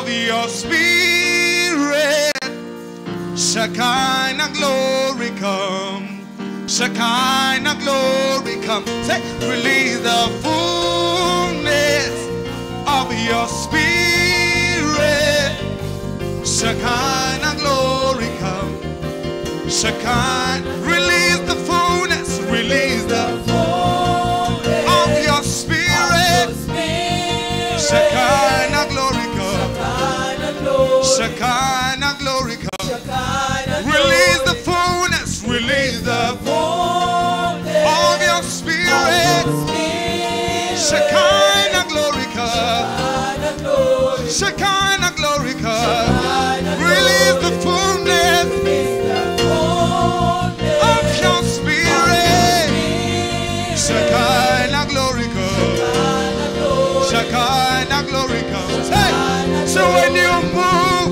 of your spirit. Shekinah glory come. Shekinah glory come. Say, release the fullness of your spirit. Shekinah glory come. Shekinah, release the fullness, release the fullness of your spirit. Shekinah glory come. Shekinah glory come. Release the fullness, release the fullness of your spirit. Shekinah glory come. Shekinah glory come. Release the fullness of your spirit. Shekinah glory come. Shekinah glory comes. Hey! So when you move,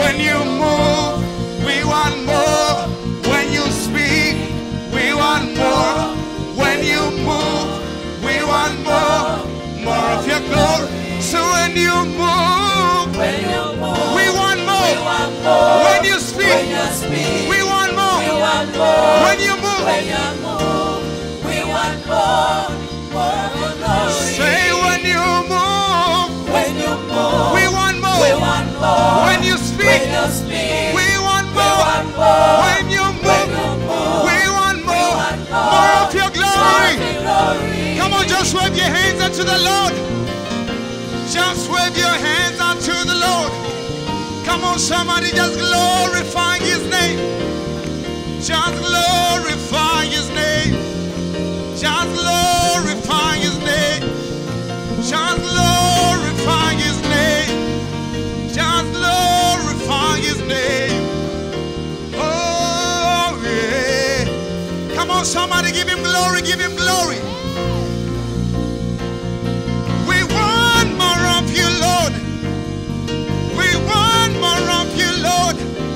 we want more. When you speak, we want more. When you move, we want more. More of your glory. So when you move, we want more. When you speak, we want more. When you move, we want more. Say when you move, we want more. When you speak, we want more. When you move, we want more. More of your glory. Come on, just wave your hands unto the Lord. Just wave your hands unto the Lord. Come on, somebody, just glorify His name. Just glorify His name. Just glorify His name. Just glorify His name. Just glorify His name. Oh yeah. Come on, somebody, give Him glory, give Him glory. We want more of you, Lord. We want more of you, Lord.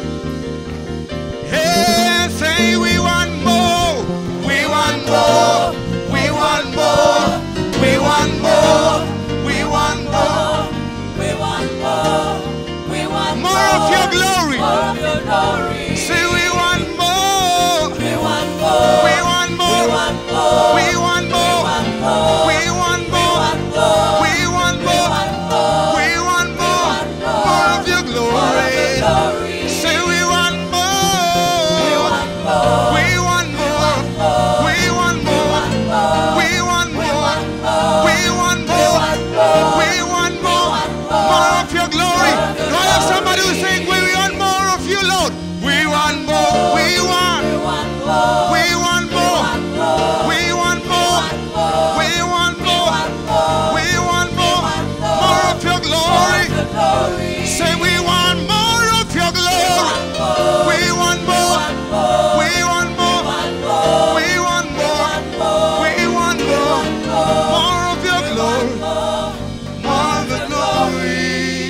Hey, say we want more. We want more. We want more. We want more. We want more. We want more. We want More of your glory. More of your glory. Say we want more. We want more. We want more. We want more. We want more. We want more. We want more. We want more. We want more. More of your glory. Say we want more. We want more. We want more. We want more. We want more. We want more. We want more. More of your glory. Do I have somebody who's saying we want more of you, Lord? We want more. We want. We want more. We want more. We want more. We want more. More of your glory. Say we want more of your glory. We want more. We want more. We want more. We want more. More of your glory. More of the glory.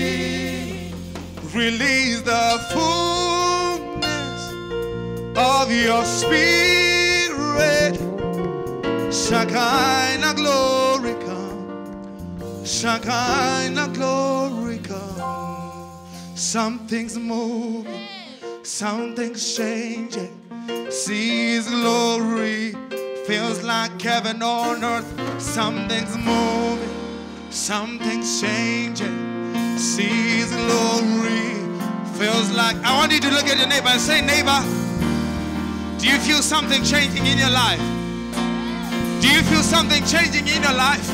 Release the fullness of your spirit. Shekinah glory come. Shekinah glory come. Something's moving. Something's changing. See His glory. Feels like heaven on earth. Something's moving. Something's changing. See His glory. Feels like. I want you to look at your neighbor and say, neighbor, do you feel something changing in your life? Do you feel something changing in your life?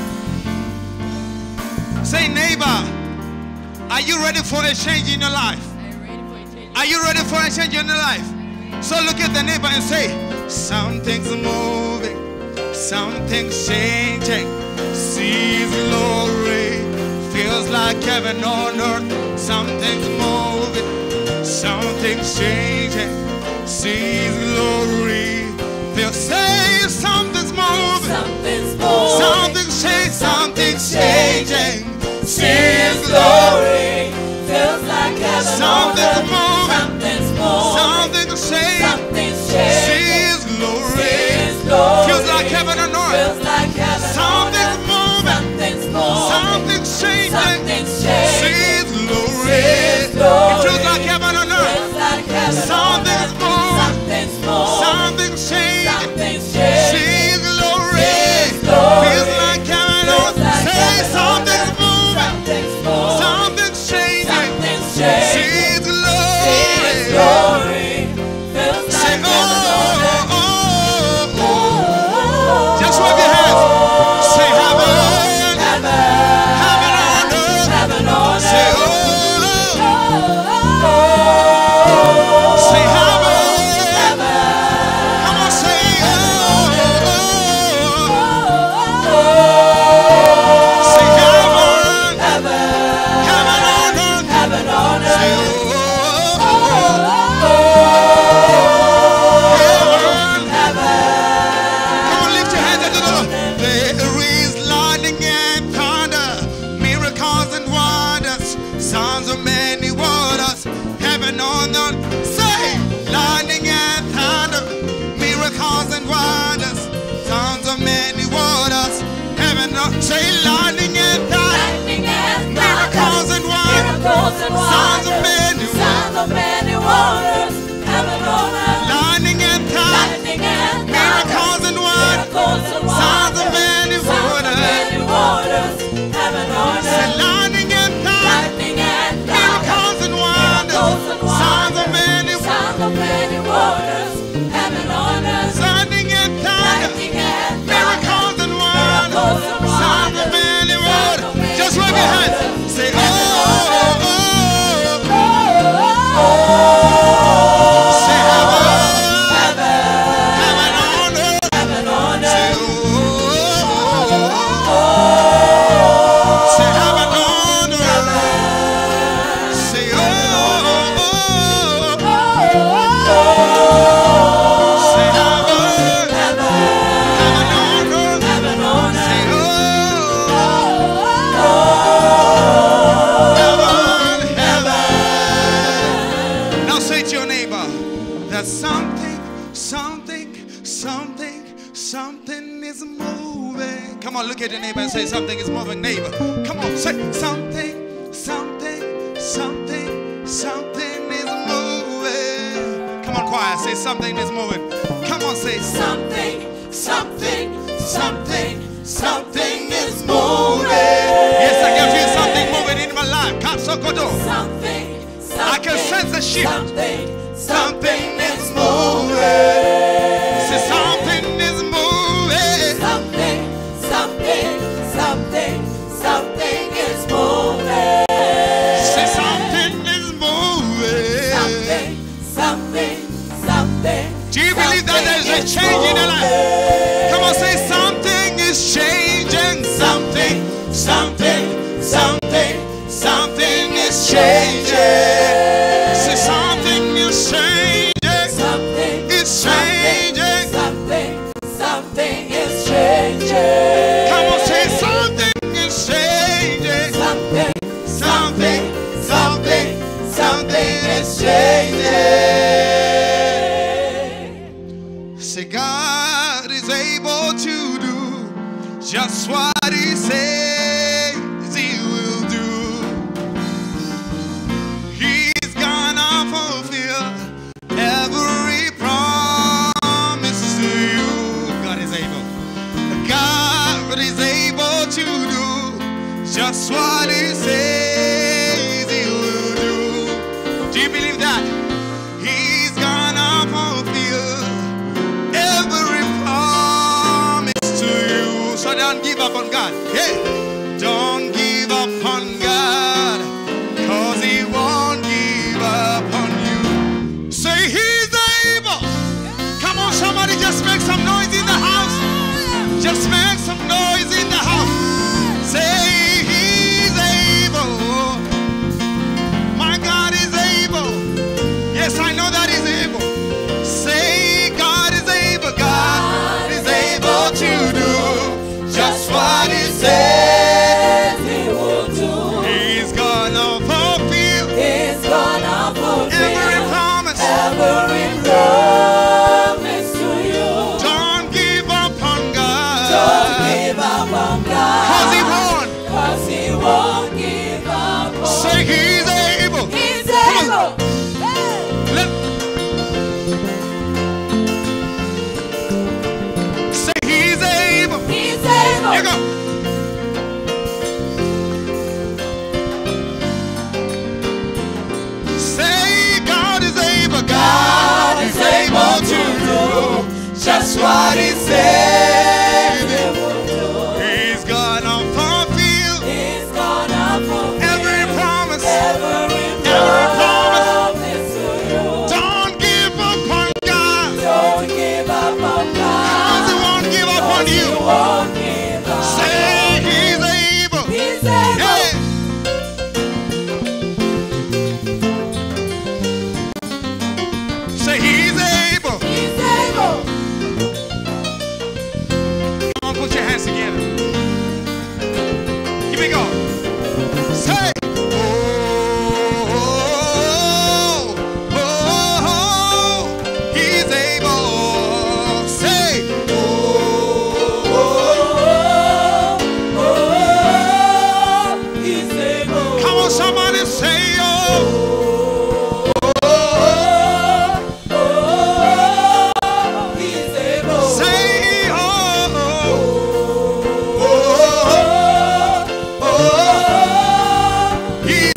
Say, neighbor, are you ready for a change in your life? Are you ready for a change in your life? So look at the neighbor and say, something's moving, something's changing. See His glory, feels like heaven on earth. Something's moving, something's changing. See His glory, feel say something's moving, something's changing, something's changing. See His glory, feels like heaven. Something's moving, something's changing. See His glory, feels like heaven on earth. Something's moving, something's changing. See His glory, say something's moving. Something's moving. Something's changing. Something's changing. See His glory. His glory feels Say, like heaven on earth. Just wave your hands. Say heaven. Heaven. Heaven on earth. Heaven on Say earth. Say heaven. Come on, say Say heaven. Heaven on earth. Heaven on earth. Say Come on, lift your hands up to the Lord. There is lightning and thunder, miracles and wonders, sounds of many waters, heaven on earth. Say lightning and thunder, miracles and wonders, sounds of many waters, heaven on earth. Say lightning and thunder, Lightning and miracles and wonders, miracles and sounds of wonders, many sounds of many waters, heaven on earth. lightning and thunder, Lightning and miracles and wonders, miracles and sounds of wonders, many sounds of many waters, heaven on Say earth. lightning and thunder, Lightning and miracles and wonders, sounds of many sounds of many waters, heaven on earth. lightning and thunder, Lightning and miracles and wonders, sounds of many waters. Just wave your hands. Say oh, oh, oh. Say heaven, heaven on earth. Heaven on Say earth. oh, oh, oh. Say heaven on earth. Say oh, oh, oh. Say heaven, heaven on earth. Heaven on earth. Say oh, heaven, heaven. Now say to your neighbor that something is moving. Come on, look at your neighbor and say something is moving, neighbor. Come on, say something is moving. Come on, choir, say something is moving. Come on, say Something is moving. yes, I can feel something moving in my life. Katsokodo. I can sense a shift. Something is moving. Say something is moving. Something is moving. Say something is moving. Something. Do you believe that there is a change in your life? Come on, say something is changing. Something is changing. Say something is changing. It's changing. Something is changing. Come on, say something is changing. Something is changing. Say God is able to do just what He says He will do. He's gonna fulfill every promise to you. God is able. God is able to do just what He says He will do. Do you believe that? He's gonna fulfill every promise to you. So don't give up on God. Hey, don't give up on God, 'cause He won't give up on you. Say He's able. Come on, somebody just make some noise in the house. Just make some noise in the house. Say He's able. My God is able. Yes, I know that He's able. Say God is able. God is able to do just what He says. just what he said he would do. He's gonna fulfill. He's gonna fulfill Every promise. every promise to you. Don't give up on God. Don't give up on God. 'Cause he won't give up on He you. won't give up. Say he's able. He's able. Yeah. Say he's able. He's able. Come on, put your hands together. Here we go. Say, he's able. Say, He's able. come on, somebody say, He's able. say, he's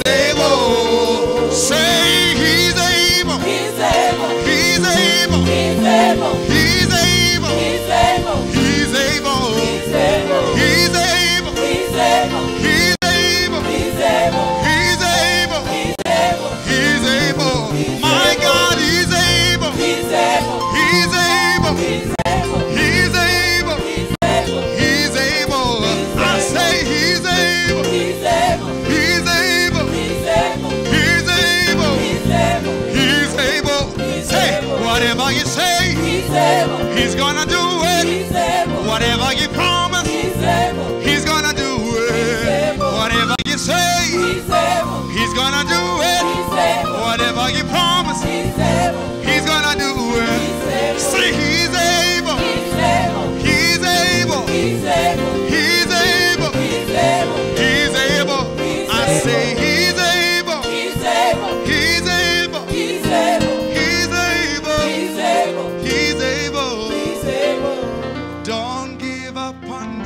able. Say, he's able. He's able. He's able. He's able. He's able. He's able. He's able. He's able. He's able. He's able. He's able. He's able. He's able. He's able. He's able. He's My able. God, he's able. He's able. He's able. He's able. He's able. He's able. He's able. I say he's able. He's able. He's able. He's able. He's able. He's able. He's able. He's Say able. whatever you say, He's able. he's gonna do it. He's able. Whatever you promise, He's able. he's gonna do it. able. Whatever you say, He's able. he's gonna do it. He's able. Whatever you promise, He's able. he's gonna do it. He's able. Say he's able. He's able. He's able. He's able. He's able. He's able. He's able. He's I say able. he's able. He's able. He's able. He's able. He's able. He's able. He's able. He's able. Don't give up on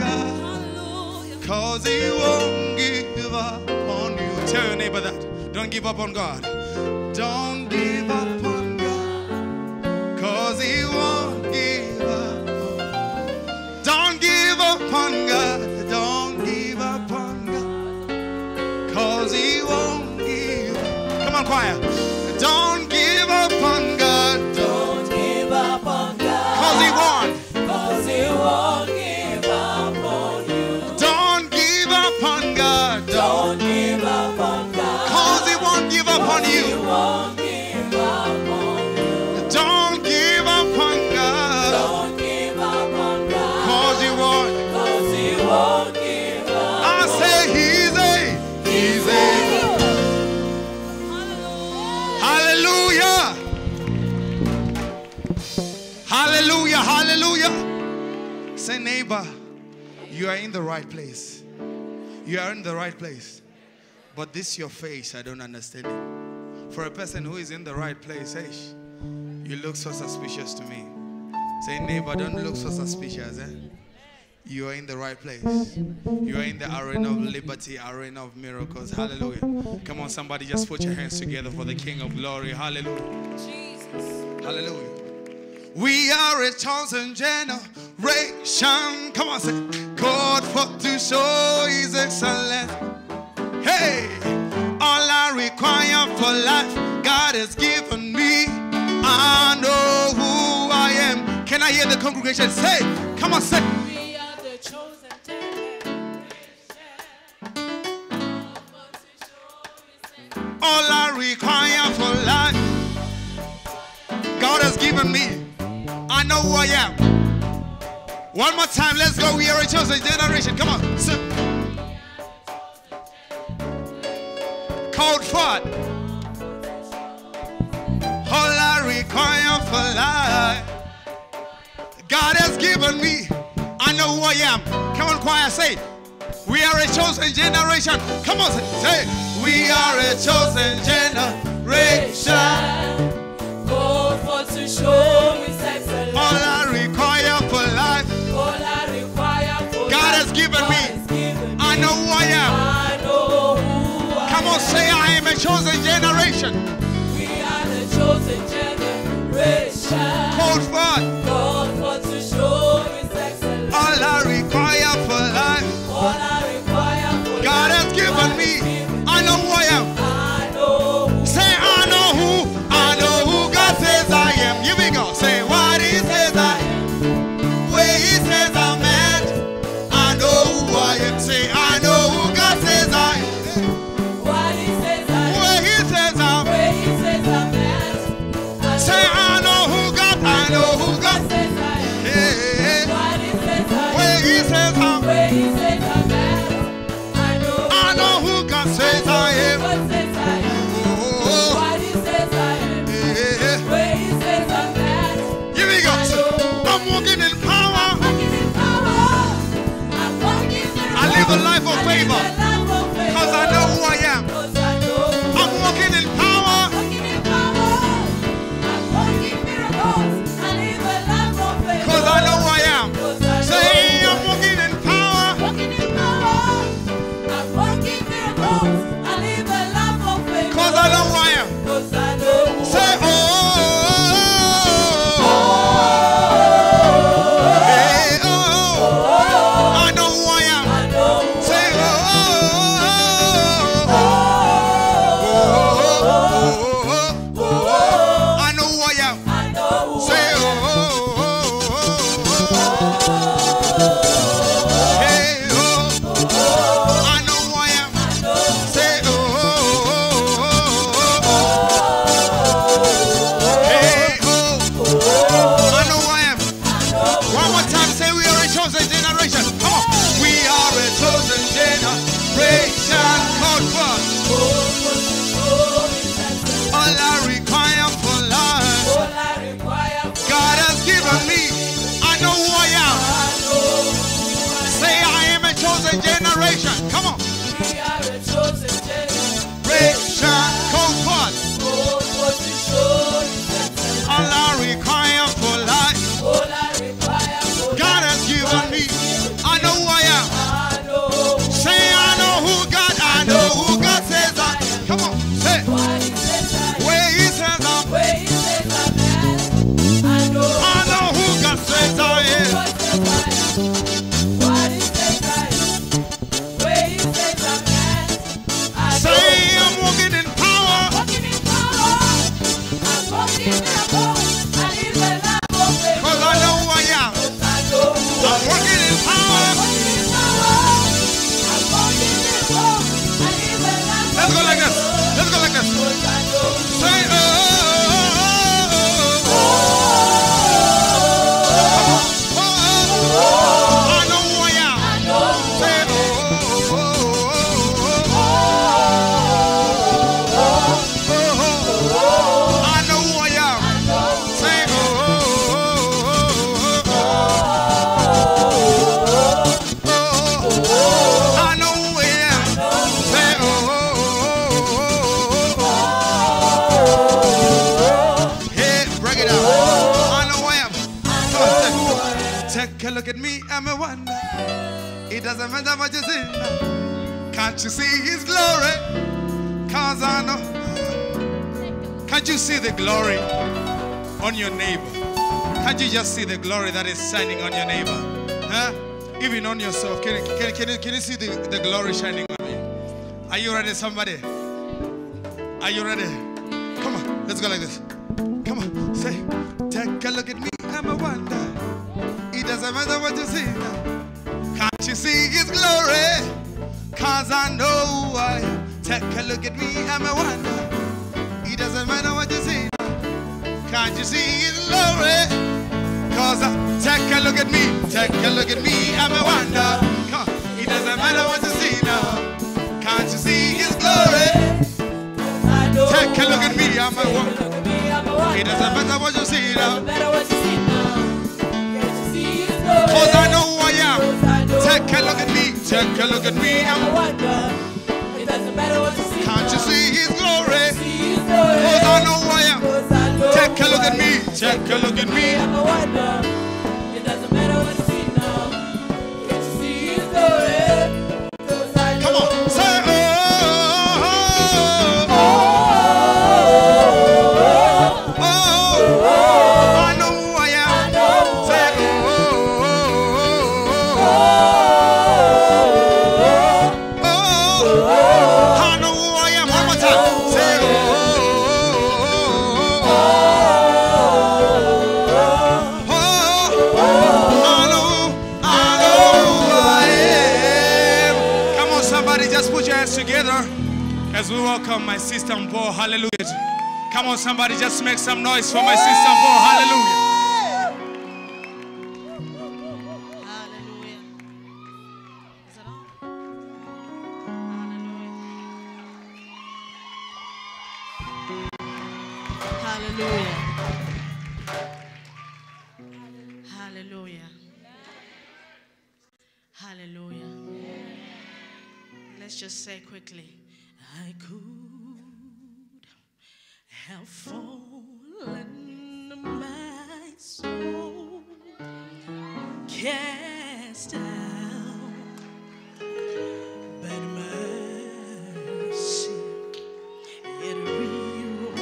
God, 'cause he won't give up on you. Tell your neighbor that. Don't give up on God. Don't give up on God, 'cause he won't give up. Don't give up on God. Don't give up on God, 'cause he won't give up. Come on, choir. Don't give up on God, Don't give up on God. 'cause he won't. 'Cause he won't give up on you. Don't give up on God, Don't give up on God. 'cause he won't give up on He you. won't give up on you. Don't give up on God, Don't give up on God. 'cause he won't. 'Cause he won't give up. I say he's able. Hallelujah. Hallelujah. Hallelujah. Say, neighbor, you are in the right place. You are in the right place. But this your face, I don't understand it. For a person who is in the right place, hey, you look so suspicious to me. Say, neighbor, don't look so suspicious. You are in the right place. You are in the arena of liberty, arena of miracles. Hallelujah. Come on, somebody, just put your hands together for the King of Glory. Hallelujah. Jesus. Hallelujah. We are a chosen generation. Come on, say, called for to show his excellence. Hey, all I require for life, God has given me. I know who I am. Can I hear the congregation say, come on, say, We are the chosen generation. all I require for life, God has given me. I know who I am. One more time, let's go. We are a chosen generation. Come on. Called forth. All I require for life, God has given me. I know who I am. Come on, choir, say, we are a chosen generation. Come on, say, we are a chosen generation. Go for to show his excellence. All I require for life, All I require for God life, has given God me. has given me. I know who I am. I know who I Come on, say, I am a chosen generation. We are the chosen generation. Called forth. God for want to show His excellence. All I require for life, All I require for God has given me. I know who I am. I know who Say I know who God says I am. Here we go. Say what He says I am. Where He says I'm at. I know who I am. Say I know who God says I am. what He says I am. Where He says I'm. Where He says I'm at. Say I know who God. I know who God says I am. Yeah. What He says I am. Where He says I'm. Where He says I'm at. I know who God says I am. God says I am. Oh, What He says I am. yeah. Where He says I'm at. Here we go. I'm walking in power. Walking in power. I'm walking in I live a life of favor. Because I know who I am. Because I know. I'm walking in power. Walking in power. I'm walking miracles. I live a life of faith. Because I know who I am. Say I'm walking in power. Walking in power. I'm walking miracles. I live a life of faith. Because I know who I am. Because I know. Say oh. Hey, oh. I know who I am. I know. Say oh. I know who I am. I know. Say oh. Hey oh. I know who I am. Say oh. Hey oh. I know who I am. One more time, say we are a chosen generation. Come on. We are a chosen generation. Called for. All I require for life, All I require for God has given me. I know who I am. Say I am a chosen generation. Come on. we are a chosen generation. Called for. Oh, what to show His excellence. All I require for life, All I require for God has given me. I know who I am. I know. Say I know who God. I know who God says I am. Come on. Say What He says I am. where He says I'm. Where He says I'm at. I know. I know who God says I am. What says I am. What He says I am. Where He says I'm at. I know. Say I'm walking in power. Walking in power. I'm walking in miracles. I live a life of faith. Because I know who I am. I know. I'm walking in power. Walking in power. I'm walking in miracles. I live a life of Let's go like this. faith. Let's go like this. Because I know. Say oh. I know who I am. I know. Say I know who I am. Say I know who I am. Say hey, break it out. I know who I am. Come on, take a look at me. I'm a wonder. It doesn't matter what you see. Can't you see His glory? Cause I know. Can't you see the glory on your neighbor? Can't you just see the glory that is shining on your neighbor? Huh? Even on yourself. Can you see the glory shining on you? Are you ready, somebody? Are you ready? Come on, let's go like this. Come on, say, take a look at me, I'm a wonder. It doesn't matter what you see now. Can't you see His glory? Cause I know who I am. Take a look at me, I'm a wonder. It doesn't matter what you see now. Can't you see His glory? Cause take a look at me, I'm a wonder. Come on. It doesn't matter what you see now. Can't you see His glory? I know. Take a look at me, I'm a wonder. Look at me, I'm a wonder. It doesn't matter what you see now. Doesn't matter what you see now. Can't you see His glory? Cause I know who I am. Cause I know. Take a look at me, take a look at me, I'm a I'm wonder. It doesn't matter what you see Can't you now. see His glory? See His glory. Cause I know who I am. Cause I know. Take a look at me, take a look at me. I'm a wonder. It doesn't matter what you see now. Can't you see His glory? Cause I know. Come on, say I know who I am. Say your hands together as we welcome my sister Mpo. Hallelujah. Come on, somebody, just make some noise for my sister Mpo. Hallelujah. Hallelujah. Is it on? Hallelujah. Hallelujah. Hallelujah. Let's just say quickly, I could have fallen, my soul cast down, but mercy it rewrote.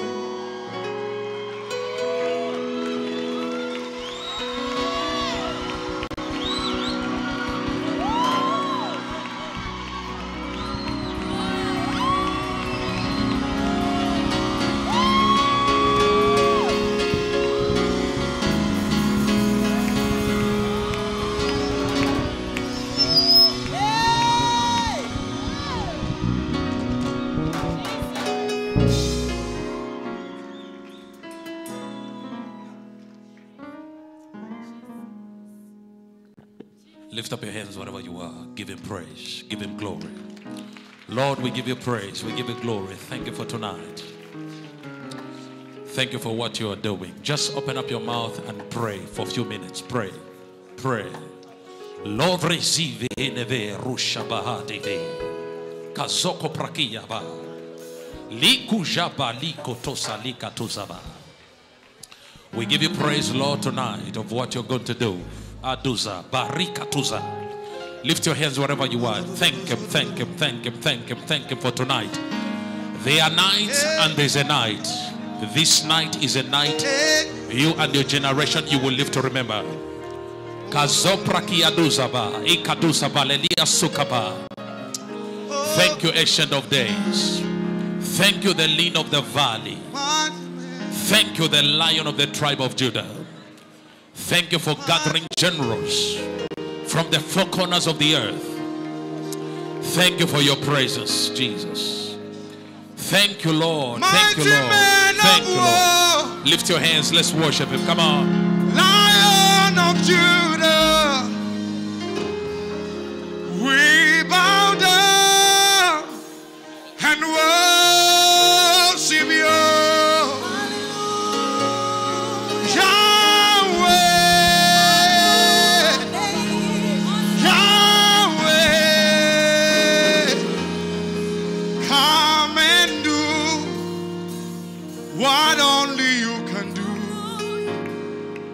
Lift up your hands wherever you are. Give him praise. Give him glory. Lord, we give you praise. We give you glory. Thank you for tonight. Thank you for what you are doing. Just open up your mouth and pray for a few minutes. Pray. Pray. Lord, receive neve rusha bahadeve. Kazoko prakiyaba. Liku jaba liko tosa lika tuzaba. We give you praise, Lord, tonight of what you're going to do. Aduza, barikatuza. Lift your hands wherever you are. Thank him, thank him, thank him, thank him, thank him for tonight. There are nights and there's a night. This night is a night you and your generation you will live to remember. Thank you, Ancient of Days. Thank you, the Lean of the Valley. Thank you, the Lion of the tribe of Judah. Thank you for gathering generals from the four corners of the earth. Thank you for your presence, Jesus. Thank you, Lord. Thank you, Lord. Thank you, Lord. Lift your hands. Let's worship him. Come on. Lion of Judah, we bow down and worship you. What only you can do.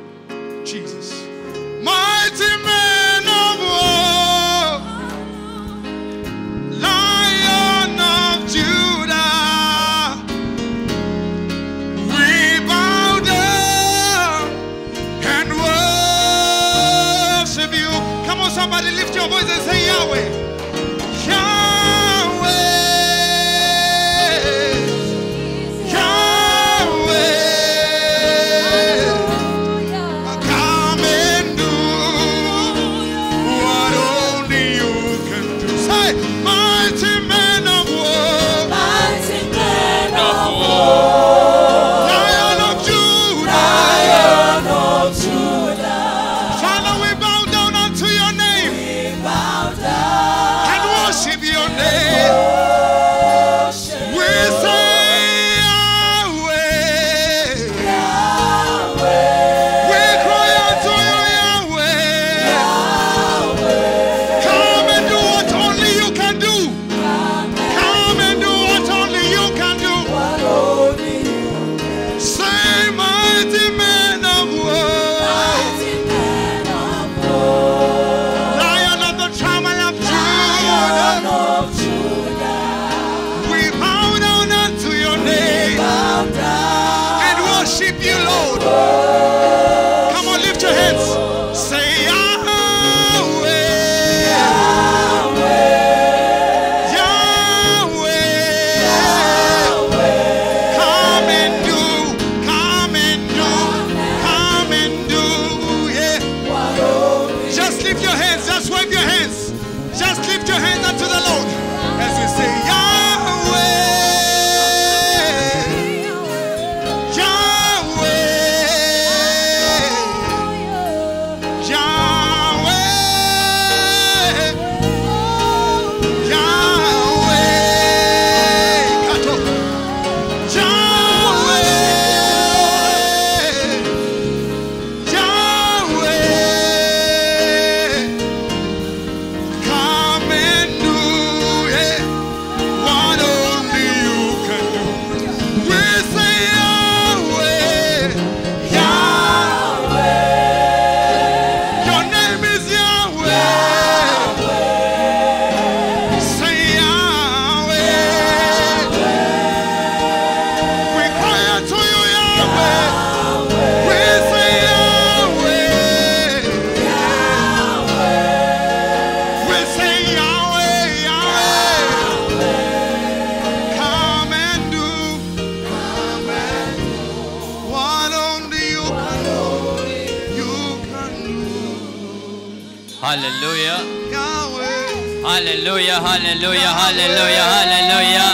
Hallelujah. Yahweh. Hallelujah. Hallelujah. Hallelujah. Hallelujah.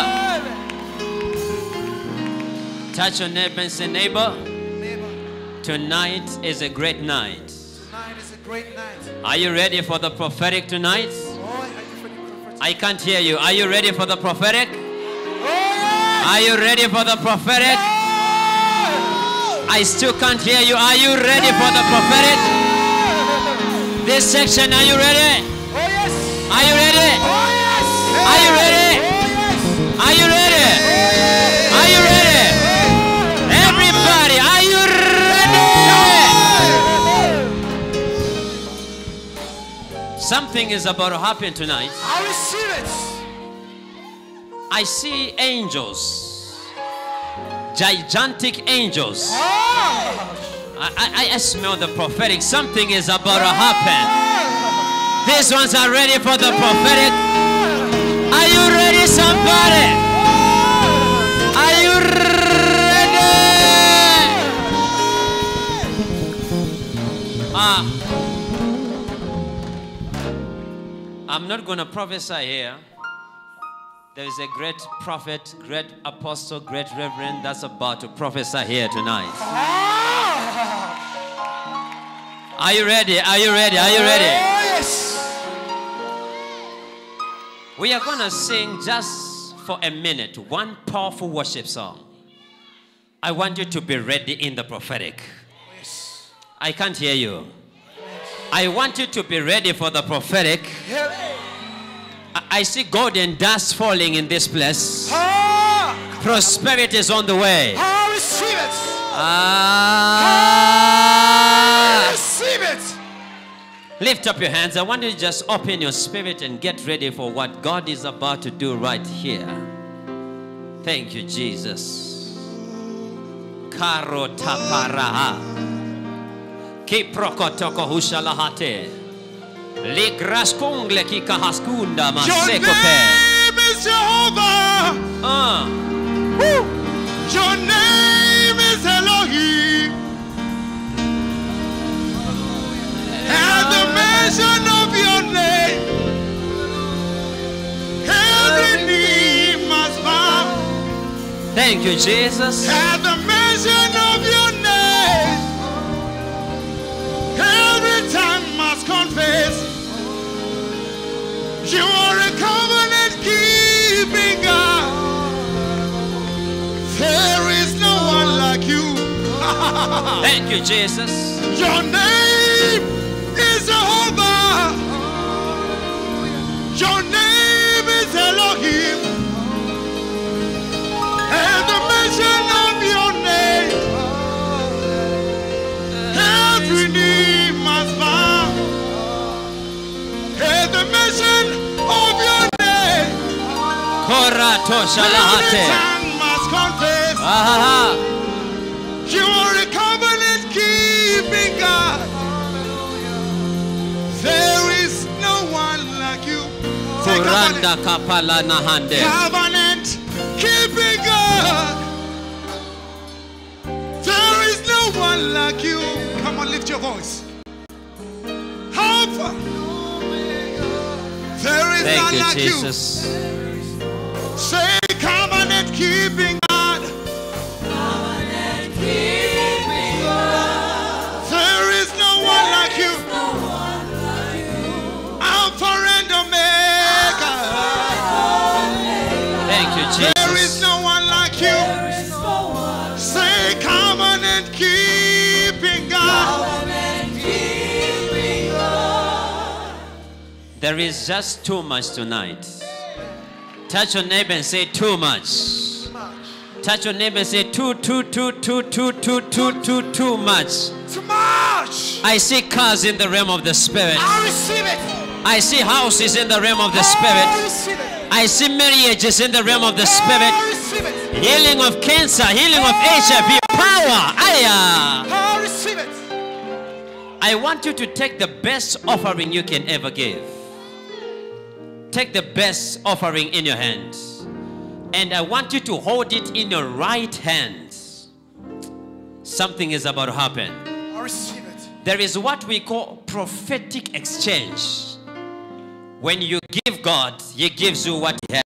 Touch your neighbor and say, neighbor, Neighbor, tonight is a great night. tonight is a great night. Are you ready for the prophetic tonight? Oh, are you for the prophetic? I can't hear you. Are you ready for the prophetic? Oh, yes. Are you ready for the prophetic? I still can't hear you. Are you ready for the prophetic? This section, are you ready? Oh, yes. Are you ready? Oh, yes. Are you ready? Oh, yes. Are you ready? Are you ready? Everybody, are you ready? Something is about to happen tonight. I receive it. I see angels. Gigantic angels. I smell the prophetic. Something is about to happen. These ones are ready for the prophetic. Are you ready, somebody? Are you ready? I'm not going to prophesy here. There is a great prophet, great apostle, great reverend that's about to prophesy here tonight. Are you ready? Are you ready? Are you ready? Yes. We are going to sing just for a minute one powerful worship song. I want you to be ready in the prophetic. Yes. I can't hear you. I want you to be ready for the prophetic. I see gold and dust falling in this place. Prosperity is on the way. I receive it. Ah. Receive it. Lift up your hands. I want you to just open your spirit and get ready for what God is about to do right here. Thank you, Jesus. Karo taparaha. Kiprokotoko hushalahate. Ligraskungle kikahaskunda Your masekope. name is Jehovah. Woo. Your name is Elohim. At the mention of your name, every knee must bow. Thank you, Jesus. At the mention of your name, every tongue must confess. You are a covenant-keeping God. There is no one like you. Thank you, Jesus. Your name is Jehovah. Your name is Elohim. And the mention of your name, every knee must bow. And the mention of your name, Korato every shalahate. tongue must confess. Ah, You are a covenant-keeping God. There is no one like you. Say Kuranda covenant. kapala nahande. Covenant-keeping God. There is no one like you. Come on, lift your voice. Alpha. There is Thank none you, like Jesus. you. Say covenant-keeping God. There is no one like you. Alpha and Omega. Thank you, There is Jesus. no one like you. Say covenant-keeping God. There is just too much tonight. Touch your neighbor and say too much. Touch your neighbor and say too much. Too much. I see cars in the realm of the spirit. I receive it. I see houses in the realm of the I spirit. receive it. I see marriages in the realm of the I spirit. receive it. Healing of cancer, healing of HIV, power. Aya. I receive it. I want you to take the best offering you can ever give. Take the best offering in your hands. And I want you to hold it in your right hand. Something is about to happen. I receive it. there is what we call prophetic exchange. When you give God, He gives you what He has.